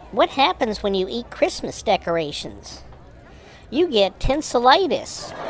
What happens when you eat Christmas decorations? You get tinselitis.